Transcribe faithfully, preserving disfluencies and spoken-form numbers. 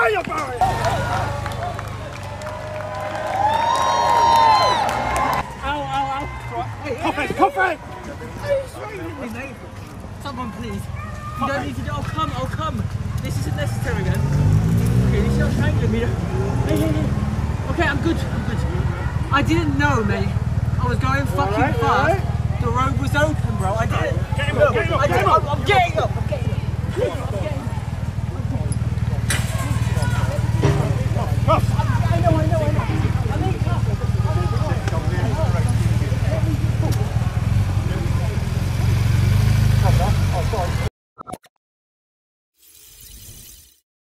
fire, Barry! Ow, ow, ow. Hey, coffee, hey, coffee! Hey, mate. Someone, please. You don't need to do. I'll come, I'll come. This isn't necessary then. Okay, this is not strangling me. Hey, hey, hey. Okay, I'm good, I'm good. I didn't know, mate. I was going fucking right, fast. Right. The road was open, bro. I didn't. Get him up, get him up, I get him didn't. up. I'm, I'm getting up. I'm getting up.